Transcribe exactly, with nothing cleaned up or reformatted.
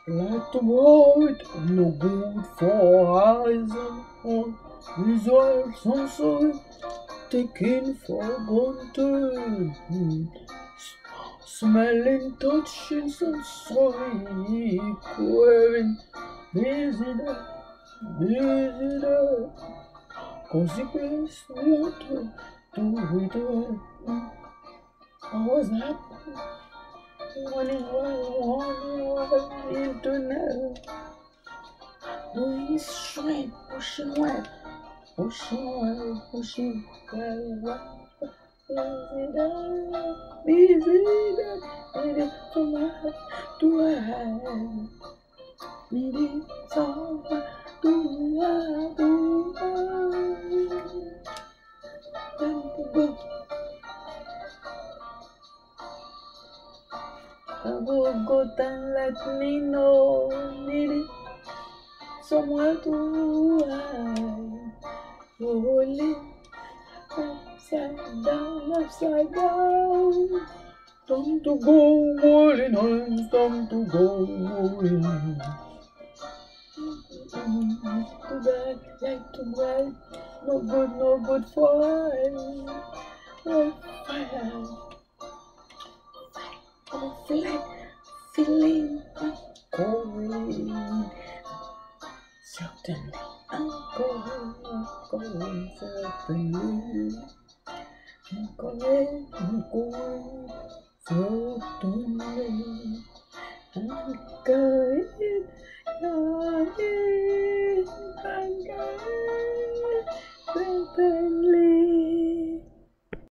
Like the white, no good for eyes and all. Results also taken for granted. Smelling, touching, sensory, craving, busy, busy, consequence, water, do it all. I was happy, wanting well, wanting well, internet, doing straight, pushing well, pushing well, pushing well, well. Busy, busy, from my heart to my hand. Needing someone to love, to love. Time to go. I will go down, let me know. Needing somewhere to hide. Rolling upside down, upside down. Time to go rolling on, time to go rolling. Too bad, like too bright, no good, no good for us. Fire, I'm feeling, feeling, I'm going. Certainly, I'm going, I'm going, certainly. I'm going, I'm going, certainly. I'm going, going, I'm going, certainly.